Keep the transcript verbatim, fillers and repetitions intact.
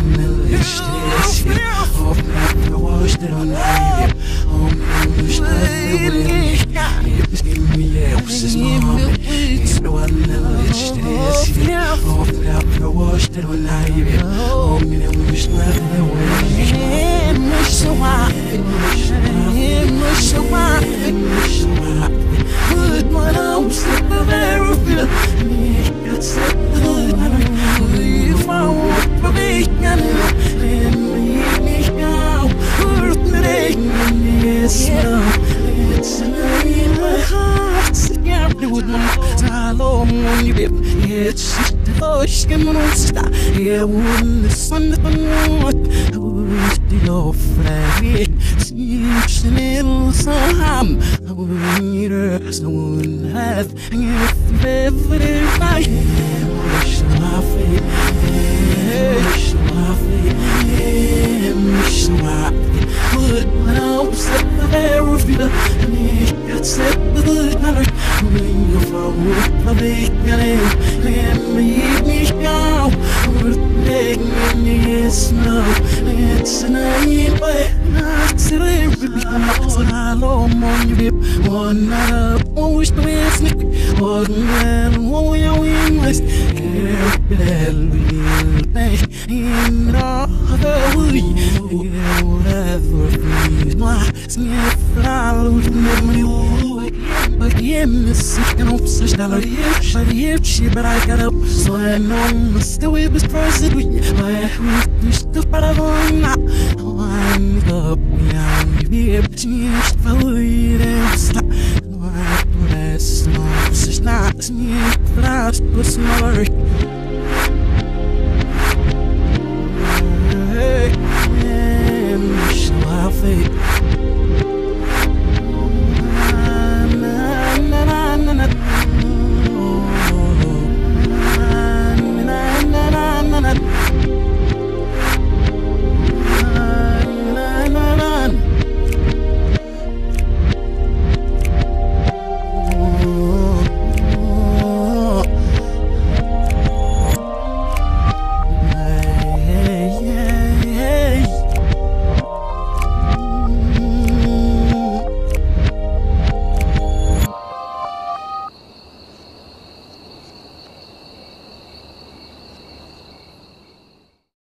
nela estresse. Oh, pra eu gosto de nada. Oh, meu Deus, tá doendo. Eles que me é, vocês não eu nela estresse. Oh, pra eu gosto de nada. Oh, meu Deus, tá doendo. Mux suave, mux suave, mux suave. Good one, I'm sick of everything. It's a good one. If I want to be young, let me be now. Earth me, yes, no. It's in my heart. Yeah, with my salon, it's the ocean monster. Yeah, when the sun is your friend, she's a little some. I would need her, so I wouldn't have. And if ever I wish my fate, wish my fate, wish my fate. But when I was at the very feet, and he got set with the color, when you fall, I'll be getting, let me be now. Yes, no, it's a night, but not silly. I long on you, one night, always the way it's nick, one man, one way I win, let's get that little thing in the way. Whatever, please, my sniff, I lose memory. But yeah, miss it, and I'm such a lot of years. But yeah, shit, but I got up, so I know I'm still with this person. But we still part of one now. I'm up, we are, we have changed, but we didn't stop. No, I press, no, such not, me, but I was smaller.